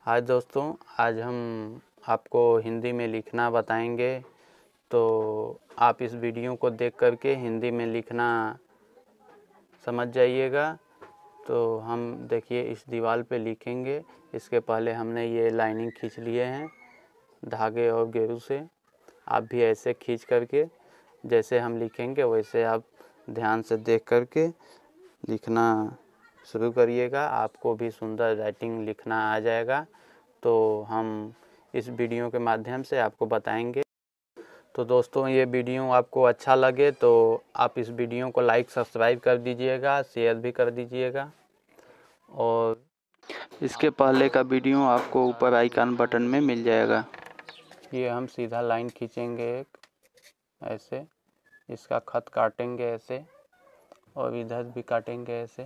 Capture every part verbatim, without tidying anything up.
हाय दोस्तों, आज हम आपको हिंदी में लिखना बताएंगे। तो आप इस वीडियो को देख कर के हिंदी में लिखना समझ जाइएगा। तो हम देखिए इस दीवार पे लिखेंगे। इसके पहले हमने ये लाइनिंग खींच लिए हैं धागे और गेरू से। आप भी ऐसे खींच करके जैसे हम लिखेंगे वैसे आप ध्यान से देख करके लिखना शुरू करिएगा। आपको भी सुंदर राइटिंग लिखना आ जाएगा। तो हम इस वीडियो के माध्यम से आपको बताएंगे। तो दोस्तों, ये वीडियो आपको अच्छा लगे तो आप इस वीडियो को लाइक सब्सक्राइब कर दीजिएगा, शेयर भी कर दीजिएगा। और इसके पहले का वीडियो आपको ऊपर आइकन बटन में मिल जाएगा। ये हम सीधा लाइन खींचेंगे एक ऐसे, इसका खत काटेंगे ऐसे और इधर भी काटेंगे ऐसे।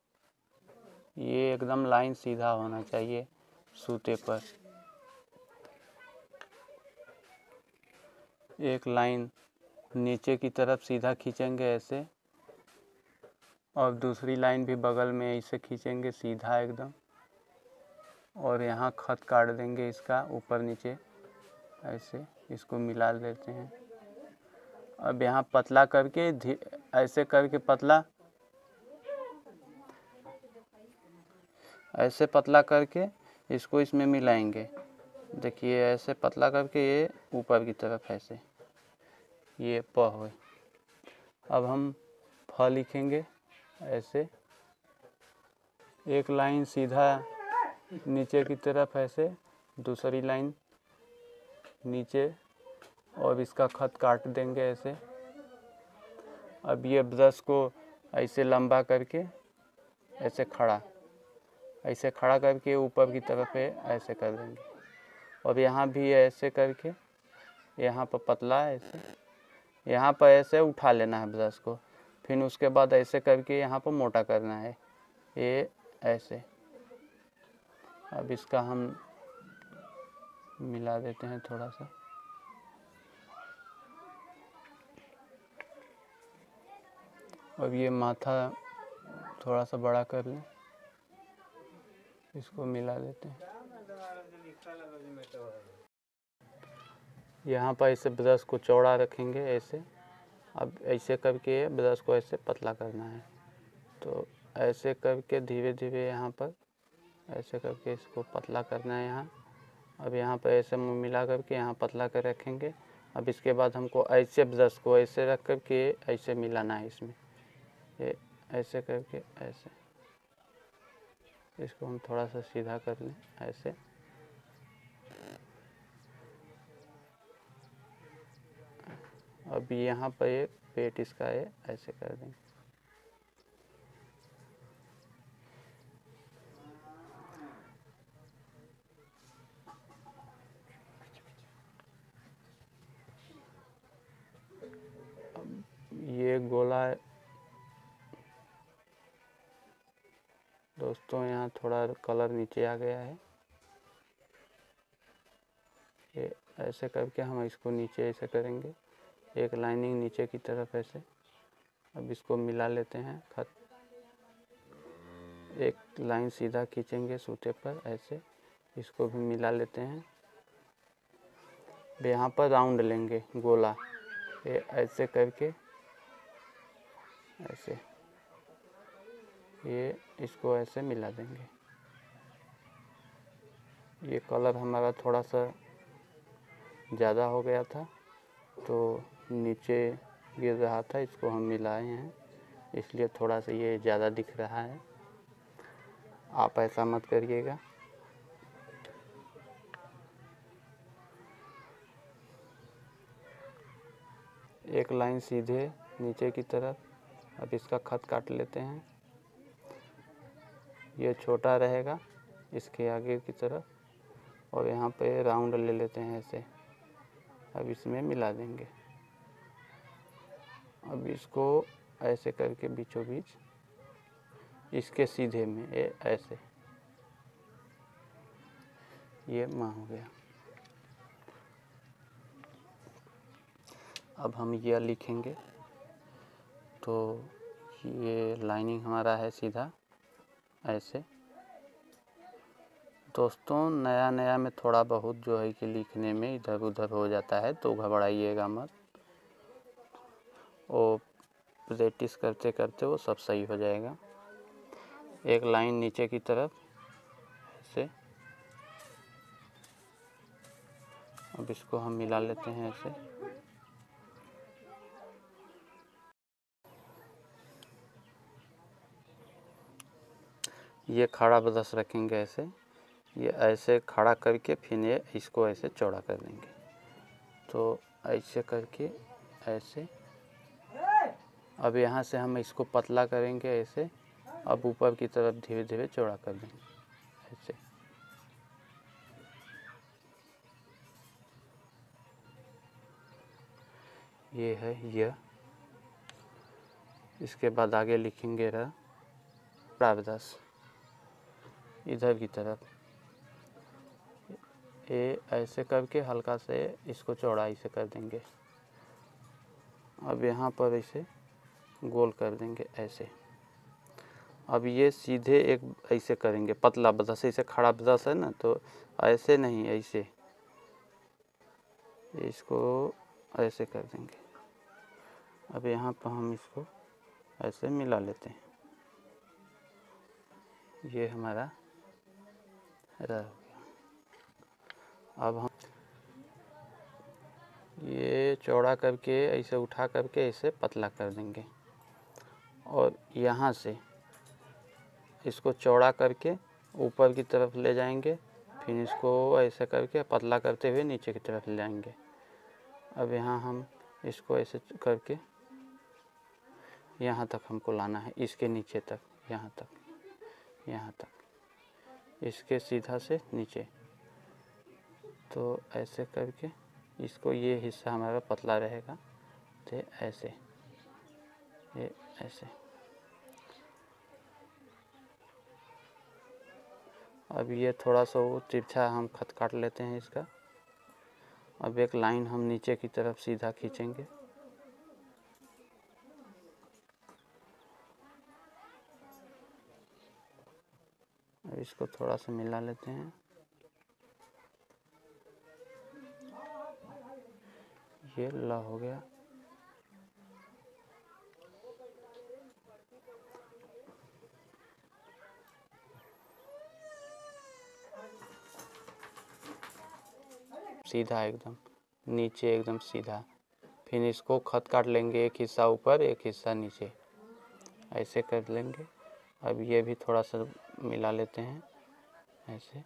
ये एकदम लाइन सीधा होना चाहिए सूते पर। एक लाइन नीचे की तरफ सीधा खींचेंगे ऐसे और दूसरी लाइन भी बगल में ऐसे खींचेंगे सीधा एकदम। और यहाँ खत काट देंगे इसका ऊपर नीचे ऐसे, इसको मिला लेते हैं। अब यहाँ पतला करके ऐसे करके पतला ऐसे पतला करके इसको इसमें मिलाएंगे। देखिए ऐसे पतला करके ये ऊपर की तरफ ऐसे, ये प हो। अब हम फ लिखेंगे ऐसे, एक लाइन सीधा नीचे की तरफ ऐसे, दूसरी लाइन नीचे और इसका खत काट देंगे ऐसे। अब ये ब्रश को ऐसे लंबा करके ऐसे खड़ा ऐसे खड़ा करके ऊपर की तरफ ऐसे कर देंगे। और यहाँ भी ऐसे करके यहाँ पर पतला ऐसे, यहाँ पर ऐसे उठा लेना है ब्रश को। फिर उसके बाद ऐसे करके यहाँ पर मोटा करना है ये ऐसे। अब इसका हम मिला देते हैं थोड़ा सा। अब ये माथा थोड़ा सा बड़ा कर लें, इसको मिला देते हैं। यहाँ पर ऐसे ब्रश को चौड़ा रखेंगे ऐसे। अब ऐसे करके ब्रश को ऐसे पतला करना है। तो ऐसे करके धीरे धीरे यहाँ पर ऐसे करके इसको पतला करना है यहाँ। अब यहाँ पर ऐसे मुँह मिला करके यहाँ पतला कर रखेंगे। अब इसके बाद हमको ऐसे ब्रश को ऐसे रख कर के ऐसे मिलाना है इसमें, ये ऐसे करके ऐसे। इसको हम थोड़ा सा सीधा कर लें ऐसे। अब यहाँ पर ये पेट इसका ये ऐसे कर देंगे। अब ये गोला दोस्तों, यहाँ थोड़ा कलर नीचे आ गया है। ये ऐसे करके हम इसको नीचे ऐसे करेंगे, एक लाइनिंग नीचे की तरफ ऐसे। अब इसको मिला लेते हैं खत, एक लाइन सीधा खींचेंगे सूते पर ऐसे, इसको भी मिला लेते हैं। यहाँ पर राउंड लेंगे गोला, ये ऐसे करके ऐसे, ये इसको ऐसे मिला देंगे। ये कलर हमारा थोड़ा सा ज़्यादा हो गया था तो नीचे गिर रहा था, इसको हम मिलाए हैं इसलिए थोड़ा सा ये ज़्यादा दिख रहा है। आप ऐसा मत करिएगा। एक लाइन सीधे नीचे की तरफ। अब इसका खत काट लेते हैं, ये छोटा रहेगा इसके आगे की तरफ। और यहाँ पे राउंड ले लेते हैं ऐसे। अब इसमें मिला देंगे। अब इसको ऐसे करके बीचों बीच इसके सीधे में ये ऐसे, ये माँ हो गया। अब हम यह लिखेंगे तो ये लाइनिंग हमारा है सीधा ऐसे। दोस्तों नया नया में थोड़ा बहुत जो है कि लिखने में इधर उधर हो जाता है तो घबराइएगा मत, वो प्रैक्टिस करते करते वो सब सही हो जाएगा। एक लाइन नीचे की तरफ ऐसे, अब इसको हम मिला लेते हैं ऐसे। ये खड़ा ब्रश रखेंगे ऐसे, ये ऐसे खड़ा करके फिर ये इसको ऐसे चौड़ा कर देंगे। तो ऐसे करके ऐसे, अब यहाँ से हम इसको पतला करेंगे ऐसे, अब ऊपर की तरफ धीरे धीरे चौड़ा कर देंगे ऐसे। ये है यह। इसके बाद आगे लिखेंगे र प्रावदस इधर की तरफ, ये ऐसे करके हल्का से इसको चौड़ाई से कर देंगे। अब यहाँ पर इसे गोल कर देंगे ऐसे। अब ये सीधे एक ऐसे करेंगे पतला ब्रश, ऐसे खड़ा ब्रश है ना, तो ऐसे नहीं ऐसे, इसको ऐसे कर देंगे। अब यहाँ पर हम इसको ऐसे मिला लेते हैं। ये हमारा रह गया। अब हम ये चौड़ा करके ऐसे उठा करके ऐसे पतला कर देंगे और यहाँ से इसको चौड़ा करके ऊपर की तरफ ले जाएंगे, फिर इसको ऐसे करके पतला करते हुए नीचे की तरफ ले जाएंगे। अब यहाँ हम इसको ऐसे करके यहाँ तक हमको लाना है, इसके नीचे तक, यहाँ तक, यहाँ तक, इसके सीधा से नीचे। तो ऐसे करके इसको, ये हिस्सा हमारा पतला रहेगा, तो ऐसे, ये ऐसे। अब ये थोड़ा सा वो तिरछा हम खत काट लेते हैं इसका। अब एक लाइन हम नीचे की तरफ सीधा खींचेंगे। अब इसको थोड़ा सा मिला लेते हैं। ये ला हो गया। सीधा एकदम नीचे, एकदम सीधा। फिर इसको खत काट लेंगे, एक हिस्सा ऊपर एक हिस्सा नीचे, ऐसे कर लेंगे। अब ये भी थोड़ा सा मिला लेते हैं ऐसे।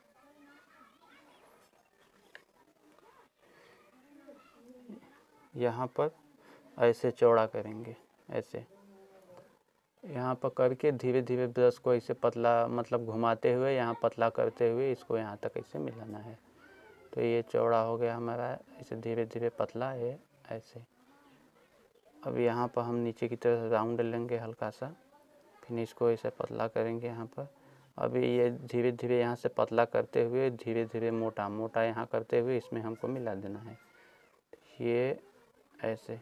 यहाँ पर ऐसे चौड़ा करेंगे ऐसे, यहाँ पर करके धीरे धीरे ब्रश को ऐसे पतला, मतलब घुमाते हुए यहाँ पतला करते हुए इसको यहाँ तक ऐसे मिलाना है। तो ये चौड़ा हो गया हमारा, ऐसे धीरे धीरे पतला है ऐसे। अब यहाँ पर हम नीचे की तरफ राउंड लेंगे हल्का सा, फिर इसको ऐसे पतला करेंगे यहाँ पर। अभी ये धीरे धीरे यहाँ से पतला करते हुए धीरे धीरे मोटा मोटा यहाँ करते हुए इसमें हमको मिला देना है। ये ऐसे,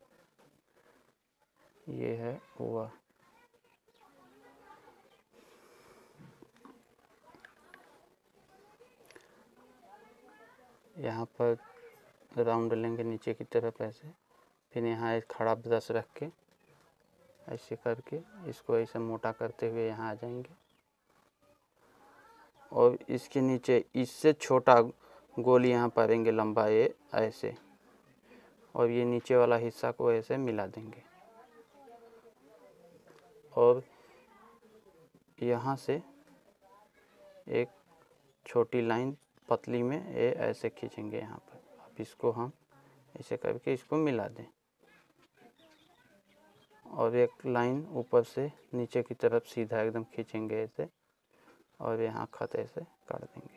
ये है हुआ। यहाँ पर राउंड लेंगे नीचे की तरफ ऐसे, फिर यहाँ एक खड़ा ब्रश रख के ऐसे करके इसको ऐसे मोटा करते हुए यहाँ आ जाएंगे और इसके नीचे इससे छोटा गोल यहाँ पारेंगे लंबा, ये ऐसे, और ये नीचे वाला हिस्सा को ऐसे मिला देंगे और यहाँ से एक छोटी लाइन पतली में ये ऐसे खींचेंगे यहाँ पर। अब इसको हम ऐसे करके इसको मिला दें और एक लाइन ऊपर से नीचे की तरफ सीधा एकदम खींचेंगे ऐसे और यहाँ खत ऐसे काट देंगे।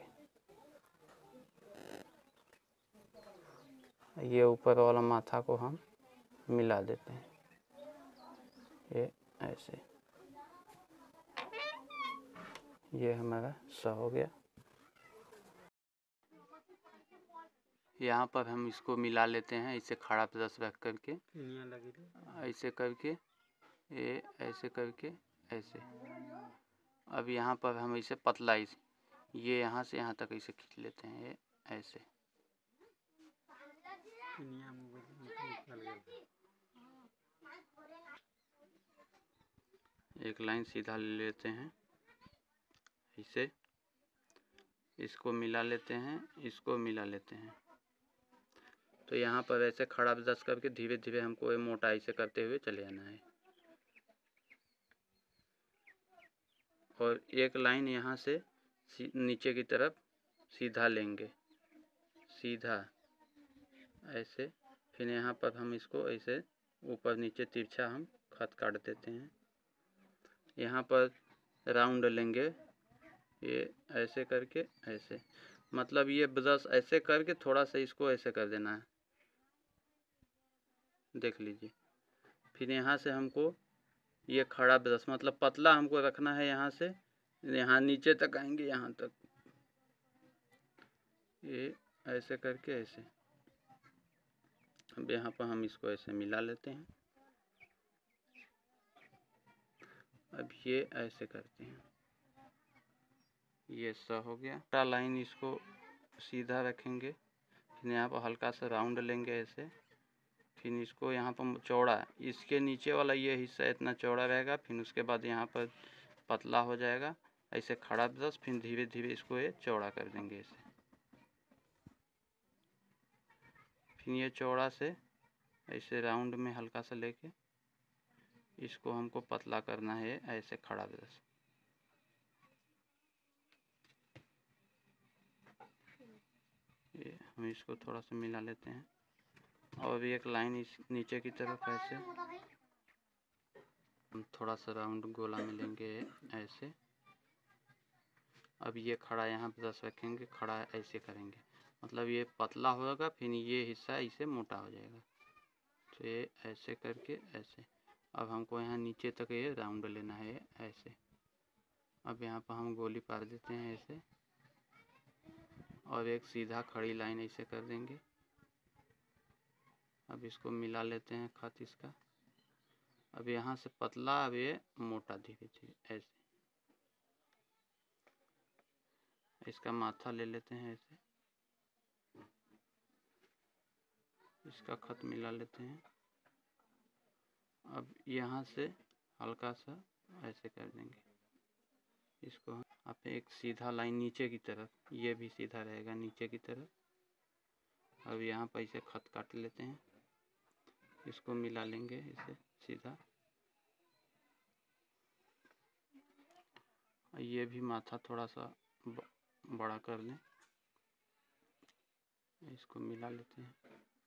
ये ऊपर वाला माथा को हम मिला देते हैं, ये ऐसे। ये हमारा सा हो गया। यहाँ पर हम इसको मिला लेते हैं इसे खड़ा ब्रश रख करके, ऐसे करके, ये ऐसे करके ऐसे। अब यहाँ पर हम इसे पतला इसे ये यहाँ से यहाँ तक ऐसे खींच लेते हैं, ये ऐसे। एक लाइन सीधा ले लेते हैं इसे, इसको मिला लेते हैं, इसको मिला लेते हैं। तो यहाँ पर ऐसे खड़ा ब्रश करके धीरे धीरे हमको ये मोटाई से करते हुए चले आना है। और एक लाइन यहाँ से नीचे की तरफ सीधा लेंगे, सीधा ऐसे। फिर यहाँ पर हम इसको ऐसे ऊपर नीचे तिरछा हम खत काट देते हैं। यहाँ पर राउंड लेंगे, ये ऐसे करके ऐसे, मतलब ये ब्रश ऐसे करके थोड़ा सा इसको ऐसे कर देना है, देख लीजिए। फिर यहाँ से हमको ये खड़ा ब्रश मतलब पतला हमको रखना है, यहाँ से यहाँ नीचे तक आएंगे, यहाँ तक ये ऐसे करके ऐसे। अब यहाँ पर हम इसको ऐसे मिला लेते हैं। अब ये ऐसे करते हैं, ये सा हो गया। लाइन इसको सीधा रखेंगे, फिर यहाँ पर हल्का सा राउंड लेंगे ऐसे। फिर इसको यहाँ पर चौड़ा, इसके नीचे वाला ये हिस्सा इतना चौड़ा रहेगा, फिर उसके बाद यहाँ पर पतला हो जाएगा ऐसे खड़ा ब्रश। फिर धीरे धीरे इसको ये चौड़ा कर देंगे ऐसे। फिर ये चौड़ा से ऐसे राउंड में हल्का सा लेके इसको हमको पतला करना है ऐसे खड़ा ब्रश। ये हम इसको थोड़ा सा मिला लेते हैं और एक लाइन इस नीचे की तरफ ऐसे हम थोड़ा सा राउंड गोला में लेंगे ऐसे। अब ये खड़ा यहाँ ब्रश रखेंगे, खड़ा ऐसे करेंगे, मतलब ये पतला होगा, फिर ये हिस्सा इसे मोटा हो जाएगा। तो ये ऐसे करके ऐसे। अब हमको यहाँ नीचे तक ये राउंड लेना है ऐसे। अब यहाँ पर हम गोली पार देते हैं ऐसे और एक सीधा खड़ी लाइन ऐसे कर देंगे। अब इसको मिला लेते हैं खत इसका। अब यहाँ से पतला, अब ये मोटा धीरे धीरे ऐसे। इसका माथा ले लेते हैं ऐसे, इसका खत मिला लेते हैं। अब यहाँ से हल्का सा ऐसे कर देंगे इसको। आप एक सीधा लाइन नीचे की तरफ, ये भी सीधा रहेगा नीचे की तरफ। अब यहाँ पर इसे खत काट लेते हैं, इसको मिला लेंगे इसे सीधा। ये भी माथा थोड़ा सा बड़ा कर लें, इसको मिला लेते हैं।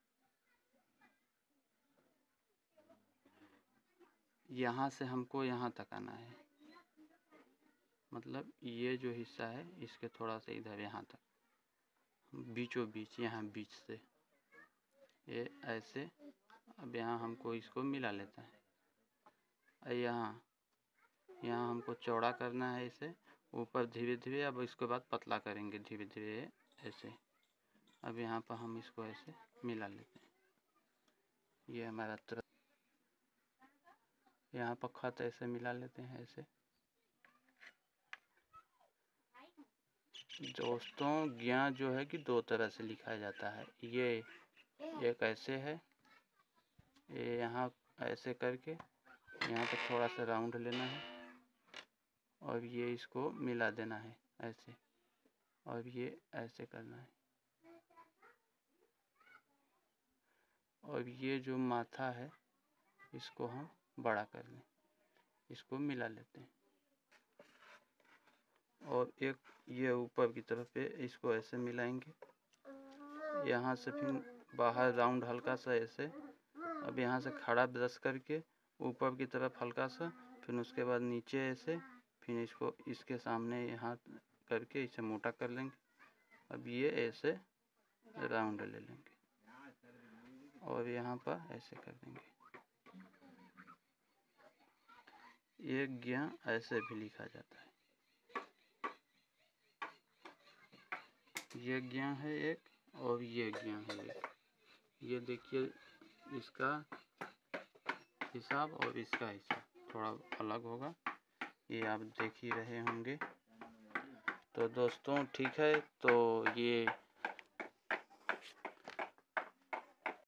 यहाँ से हमको यहाँ तक आना है, मतलब ये जो हिस्सा है इसके थोड़ा सा इधर यहाँ तक, बीचों बीच, यहाँ बीच से ये ऐसे। अब यहाँ हमको इसको मिला लेता है। यहाँ यहाँ हमको चौड़ा करना है इसे ऊपर धीरे धीरे। अब इसके बाद पतला करेंगे धीरे धीरे ऐसे। अब यहाँ पर हम इसको ऐसे मिला लेते हैं। ये हमारा तरफ यहाँ पर खत ऐसे मिला लेते हैं ऐसे। दोस्तों, ज्ञ जो है कि दो तरह से लिखा जाता है। ये एक ऐसे है, ये यहाँ ऐसे करके यहाँ पर थोड़ा सा राउंड लेना है और ये इसको मिला देना है ऐसे, और ये ऐसे करना है। और ये जो माथा है इसको हम बड़ा कर लें, इसको मिला लेते हैं। और एक ये ऊपर की तरफ पे इसको ऐसे मिलाएंगे, यहाँ से फिर बाहर राउंड हल्का सा ऐसे। अब यहाँ से खड़ा ब्रश करके ऊपर की तरफ हल्का सा, फिर उसके बाद नीचे ऐसे, फिर इसको इसके सामने यहाँ करके इसे मोटा कर लेंगे। अब ये ऐसे राउंड ले लेंगे और यहाँ पर ऐसे कर देंगे। ये ज्ञ ऐसे भी लिखा जाता है। ये ज्ञ है एक, और ये ज्ञ है एक। ये देखिए, इसका हिसाब और इसका हिसाब थोड़ा अलग होगा, ये आप देख ही रहे होंगे। तो दोस्तों ठीक है, तो ये